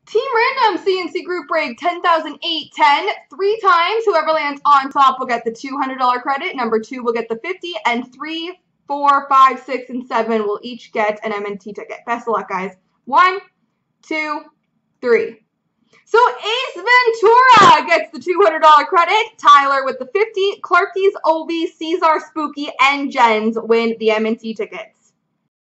Team Random C&C Group Break 10,008-10. 3 times. Whoever lands on top will get the $200 credit. Number 2 will get the 50, and 3, 4, 5, 6, and 7 will each get an M&T ticket. Best of luck, guys. 1, 2, 3. So Ace Ventura gets the $200 credit. Tyler with the 50. Clarky's, Obi, Caesar, Spooky, and Jens win the M&T tickets.